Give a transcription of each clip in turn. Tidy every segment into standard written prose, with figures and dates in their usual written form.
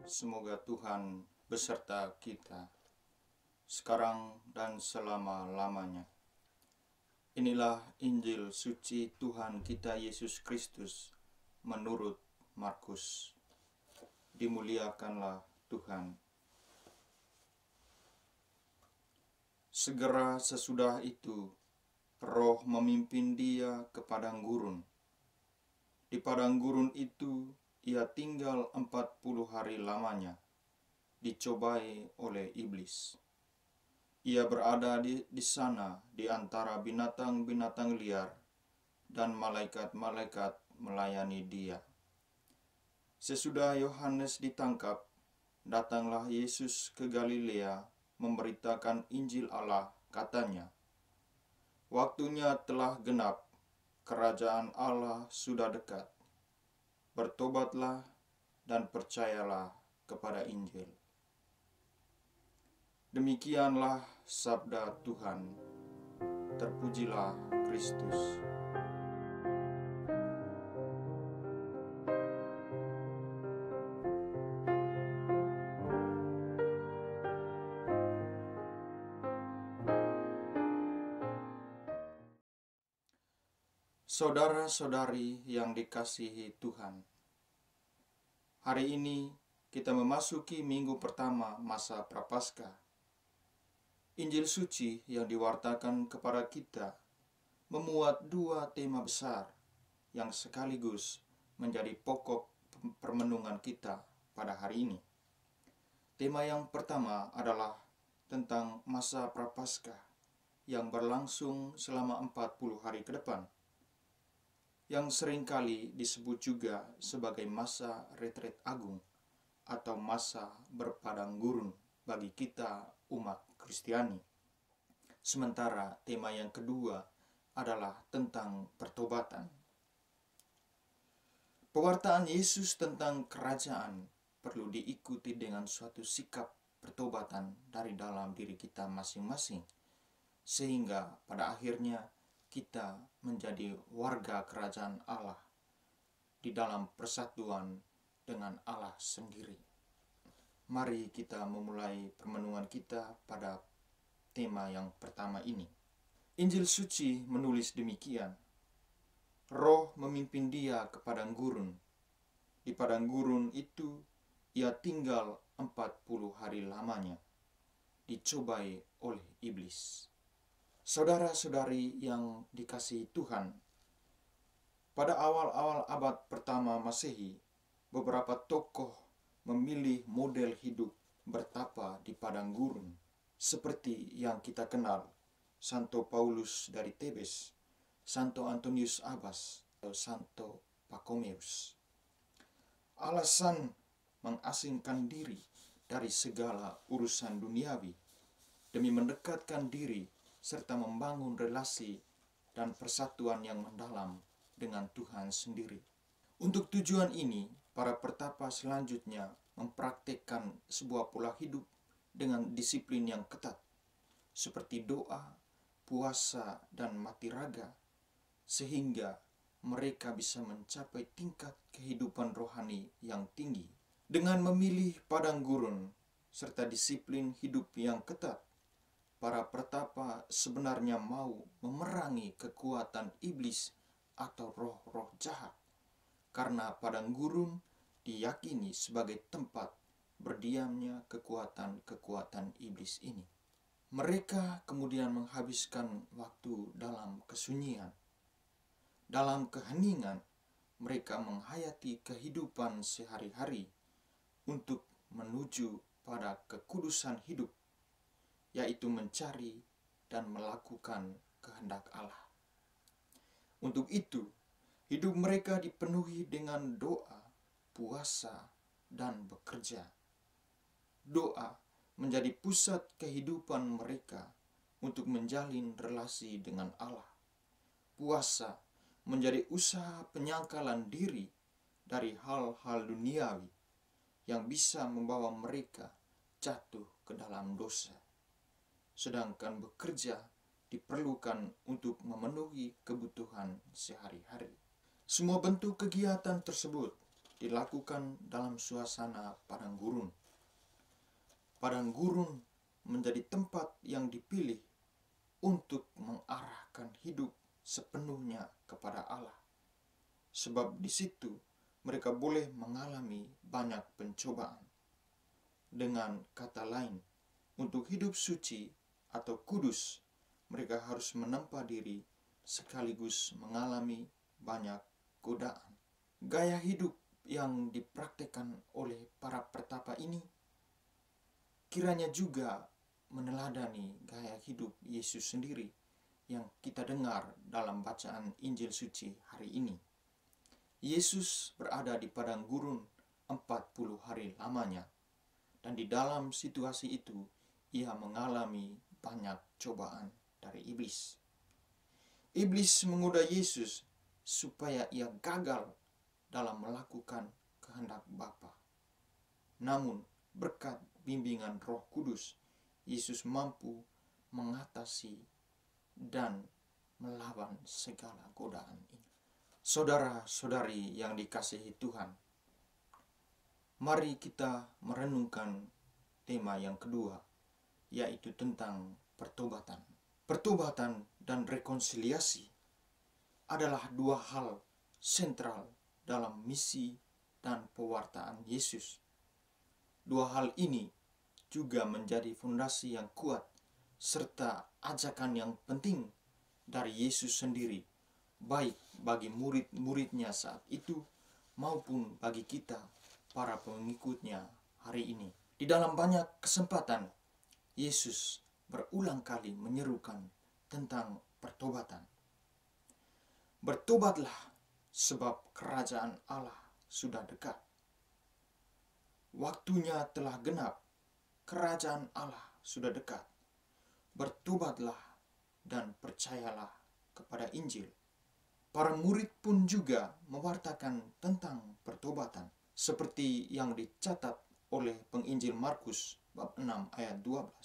Semoga Tuhan beserta kita, sekarang dan selama-lamanya. Inilah Injil suci Tuhan kita Yesus Kristus menurut Markus. Dimuliakanlah Tuhan. Segera sesudah itu, Roh memimpin dia ke padang gurun. Di padang gurun itu, ia tinggal 40 hari lamanya, dicobai oleh iblis. Ia berada di sana di antara binatang-binatang liar, dan malaikat-malaikat melayani dia. Sesudah Yohanes ditangkap, datanglah Yesus ke Galilea memberitakan Injil Allah, katanya, "Waktunya telah genap, kerajaan Allah sudah dekat. Bertobatlah dan percayalah kepada Injil." Demikianlah sabda Tuhan. Terpujilah Kristus. Saudara-saudari yang dikasihi Tuhan, hari ini kita memasuki minggu pertama masa Prapaskah. Injil suci yang diwartakan kepada kita memuat dua tema besar yang sekaligus menjadi pokok permenungan kita pada hari ini. Tema yang pertama adalah tentang masa Prapaskah yang berlangsung selama 40 hari ke depan, yang seringkali disebut juga sebagai masa retret agung atau masa berpadang gurun bagi kita umat Kristiani. Sementara tema yang kedua adalah tentang pertobatan. Pewartaan Yesus tentang kerajaan perlu diikuti dengan suatu sikap pertobatan dari dalam diri kita masing-masing, sehingga pada akhirnya kita menjadi warga kerajaan Allah di dalam persatuan dengan Allah sendiri. Mari kita memulai permenungan kita pada tema yang pertama ini. Injil suci menulis demikian, Roh memimpin dia ke padang gurun. Di padang gurun itu ia tinggal 40 hari lamanya, dicobai oleh iblis. Saudara-saudari yang dikasihi Tuhan, pada awal-awal abad pertama Masehi, beberapa tokoh memilih model hidup bertapa di padang gurun, seperti yang kita kenal, Santo Paulus dari Tebes, Santo Antonius Abbas, atau Santo Pachomius. Alasan mengasingkan diri dari segala urusan duniawi demi mendekatkan diri serta membangun relasi dan persatuan yang mendalam dengan Tuhan sendiri. Untuk tujuan ini, para pertapa selanjutnya mempraktikkan sebuah pola hidup dengan disiplin yang ketat, seperti doa, puasa, dan mati raga, sehingga mereka bisa mencapai tingkat kehidupan rohani yang tinggi. Dengan memilih padang gurun serta disiplin hidup yang ketat, para pertapa sebenarnya mau memerangi kekuatan iblis atau roh-roh jahat, karena padang gurun diyakini sebagai tempat berdiamnya kekuatan-kekuatan iblis ini. Mereka kemudian menghabiskan waktu dalam kesunyian. Dalam keheningan, mereka menghayati kehidupan sehari-hari untuk menuju pada kekudusan hidup, yaitu mencari dan melakukan kehendak Allah. Untuk itu, hidup mereka dipenuhi dengan doa, puasa, dan bekerja. Doa menjadi pusat kehidupan mereka untuk menjalin relasi dengan Allah. Puasa menjadi usaha penyangkalan diri dari hal-hal duniawi yang bisa membawa mereka jatuh ke dalam dosa. Sedangkan bekerja diperlukan untuk memenuhi kebutuhan sehari-hari. Semua bentuk kegiatan tersebut dilakukan dalam suasana padang gurun. Padang gurun menjadi tempat yang dipilih untuk mengarahkan hidup sepenuhnya kepada Allah. Sebab di situ mereka boleh mengalami banyak pencobaan. Dengan kata lain, untuk hidup suci atau kudus, mereka harus menempa diri sekaligus mengalami banyak godaan. Gaya hidup yang dipraktekkan oleh para pertapa ini kiranya juga meneladani gaya hidup Yesus sendiri yang kita dengar dalam bacaan Injil Suci hari ini. Yesus berada di padang gurun 40 hari lamanya, dan di dalam situasi itu ia mengalami banyak cobaan dari iblis. Iblis menggoda Yesus supaya ia gagal dalam melakukan kehendak Bapa. Namun berkat bimbingan Roh Kudus, Yesus mampu mengatasi dan melawan segala godaan ini. Saudara-saudari yang dikasihi Tuhan, mari kita merenungkan tema yang kedua, yaitu tentang pertobatan. Pertobatan dan rekonsiliasi adalah dua hal sentral dalam misi dan pewartaan Yesus. Dua hal ini juga menjadi fondasi yang kuat serta ajakan yang penting dari Yesus sendiri, baik bagi murid-muridnya saat itu maupun bagi kita, para pengikutnya hari ini. Di dalam banyak kesempatan, Yesus berulang kali menyerukan tentang pertobatan. Bertobatlah sebab kerajaan Allah sudah dekat. Waktunya telah genap, kerajaan Allah sudah dekat. Bertobatlah dan percayalah kepada Injil. Para murid pun juga mewartakan tentang pertobatan, seperti yang dicatat oleh penginjil Markus bab 6 ayat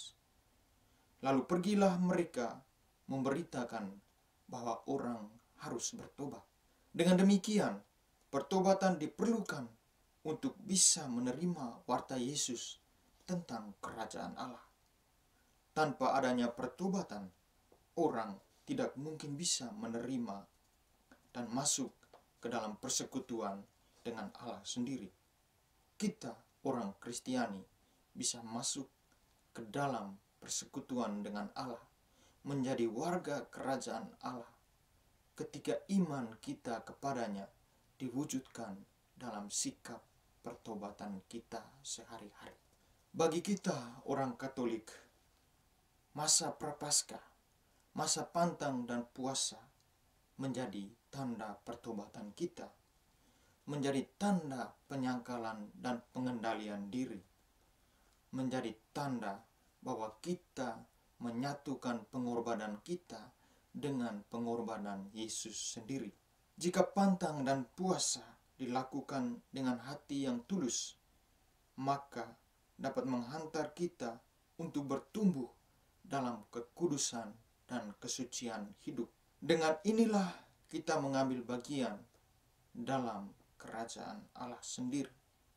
12. Lalu pergilah mereka memberitakan bahwa orang harus bertobat. Dengan demikian, pertobatan diperlukan untuk bisa menerima warta Yesus tentang kerajaan Allah. Tanpa adanya pertobatan, orang tidak mungkin bisa menerima dan masuk ke dalam persekutuan dengan Allah sendiri. Kita, orang Kristiani, bisa masuk ke dalam persekutuan dengan Allah, menjadi warga kerajaan Allah, ketika iman kita kepadanya diwujudkan dalam sikap pertobatan kita sehari-hari. Bagi kita, orang Katolik, masa Prapaskah, masa pantang dan puasa menjadi tanda pertobatan kita, menjadi tanda penyangkalan dan pengendalian diri, menjadi tanda bahwa kita menyatukan pengorbanan kita dengan pengorbanan Yesus sendiri. Jika pantang dan puasa dilakukan dengan hati yang tulus, maka dapat menghantar kita untuk bertumbuh dalam kekudusan dan kesucian hidup. Dengan inilah kita mengambil bagian dalam kerajaan Allah sendiri.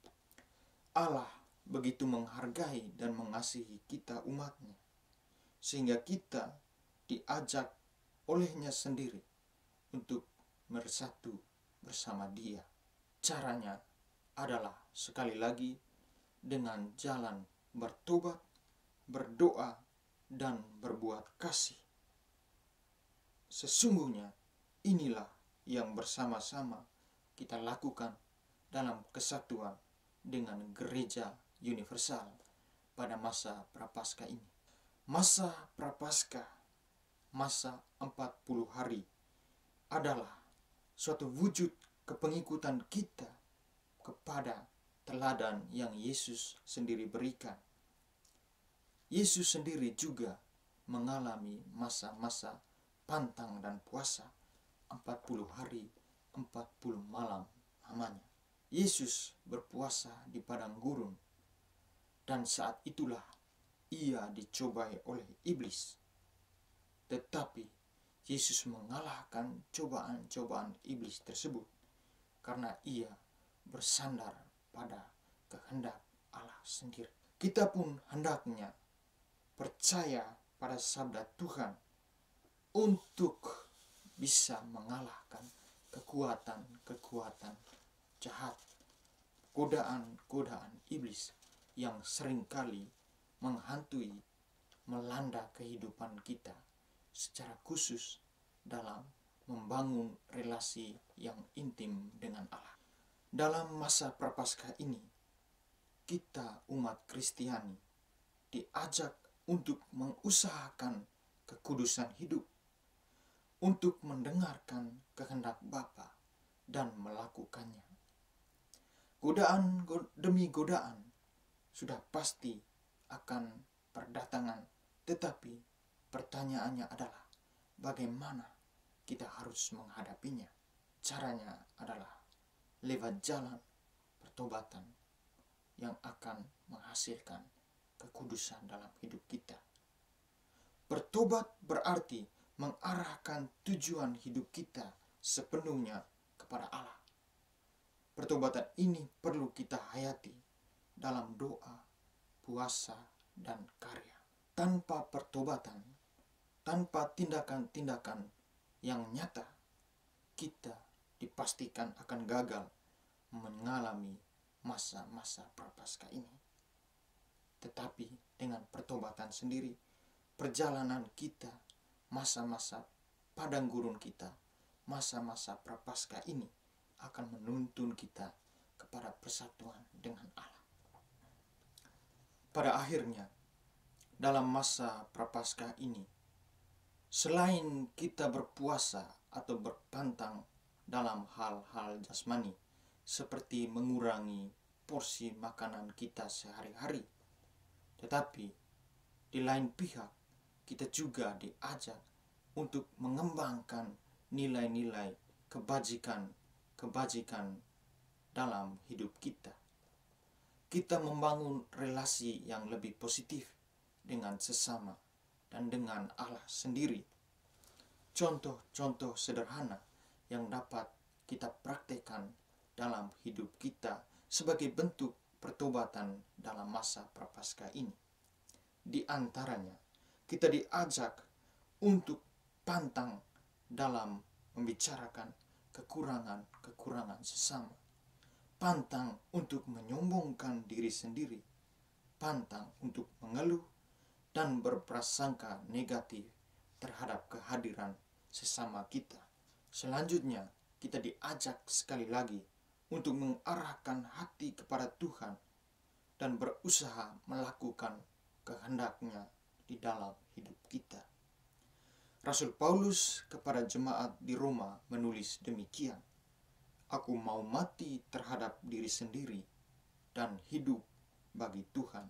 Allah begitu menghargai dan mengasihi kita umatnya, sehingga kita diajak olehnya sendiri untuk bersatu bersama Dia. Caranya adalah sekali lagi dengan jalan bertobat, berdoa, dan berbuat kasih. Sesungguhnya inilah yang bersama-sama kita lakukan dalam kesatuan dengan gereja universal pada masa Prapaskah ini. Masa Prapaskah, masa 40 hari, adalah suatu wujud kepengikutan kita kepada teladan yang Yesus sendiri berikan. Yesus sendiri juga mengalami masa-masa pantang dan puasa 40 hari, 40 malam lamanya. Yesus berpuasa di padang gurun, dan saat itulah ia dicobai oleh iblis. Tetapi Yesus mengalahkan cobaan-cobaan iblis tersebut karena ia bersandar pada kehendak Allah sendiri. Kita pun hendaknya percaya pada sabda Tuhan untuk bisa mengalahkan kekuatan-kekuatan jahat, godaan-godaan iblis yang seringkali menghantui, melanda kehidupan kita secara khusus dalam membangun relasi yang intim dengan Allah. Dalam masa Prapaskah ini, kita umat Kristiani diajak untuk mengusahakan kekudusan hidup, untuk mendengarkan kehendak Bapa dan melakukannya. Godaan demi godaan sudah pasti akan berdatangan, tetapi pertanyaannya adalah bagaimana kita harus menghadapinya. Caranya adalah lewat jalan pertobatan yang akan menghasilkan kekudusan dalam hidup kita. Bertobat berarti mengarahkan tujuan hidup kita sepenuhnya kepada Allah. Pertobatan ini perlu kita hayati dalam doa, puasa, dan karya. Tanpa pertobatan, tanpa tindakan-tindakan yang nyata, kita dipastikan akan gagal mengalami masa-masa Prapaskah ini. Tetapi dengan pertobatan sendiri, perjalanan kita, masa-masa padang gurun kita, masa-masa Prapaskah ini akan menuntun kita kepada persatuan dengan Allah. Pada akhirnya, dalam masa Prapaskah ini, selain kita berpuasa atau berpantang dalam hal-hal jasmani, seperti mengurangi porsi makanan kita sehari-hari, tetapi di lain pihak kita juga diajak untuk mengembangkan nilai-nilai kebajikan dalam hidup kita. Kita membangun relasi yang lebih positif dengan sesama dan dengan Allah sendiri. Contoh-contoh sederhana yang dapat kita praktekkan dalam hidup kita sebagai bentuk pertobatan dalam masa Prapaskah ini. Di antaranya, kita diajak untuk pantang dalam membicarakan kekurangan-kekurangan sesama, pantang untuk menyombongkan diri sendiri, pantang untuk mengeluh dan berprasangka negatif terhadap kehadiran sesama kita. Selanjutnya, kita diajak sekali lagi untuk mengarahkan hati kepada Tuhan dan berusaha melakukan kehendaknya di dalam hidup kita. Rasul Paulus kepada jemaat di Roma menulis demikian, "Aku mau mati terhadap diri sendiri dan hidup bagi Tuhan."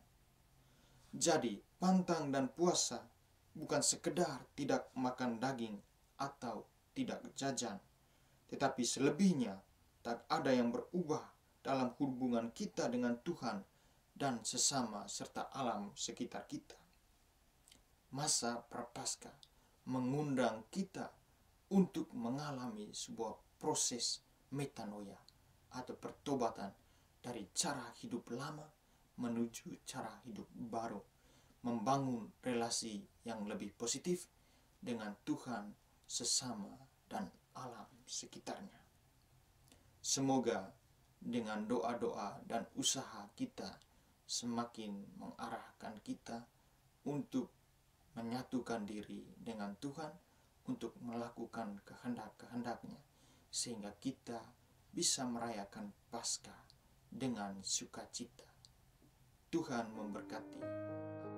Jadi, pantang dan puasa bukan sekedar tidak makan daging atau tidak jajan, tetapi selebihnya tak ada yang berubah dalam hubungan kita dengan Tuhan dan sesama serta alam sekitar kita. Masa Prapaskah mengundang kita untuk mengalami sebuah proses metanoia atau pertobatan dari cara hidup lama menuju cara hidup baru, membangun relasi yang lebih positif dengan Tuhan, sesama, dan alam sekitarnya. Semoga dengan doa-doa dan usaha kita semakin mengarahkan kita untuk menyatukan diri dengan Tuhan, untuk melakukan kehendak-kehendaknya, sehingga kita bisa merayakan Paskah dengan sukacita. Tuhan memberkati.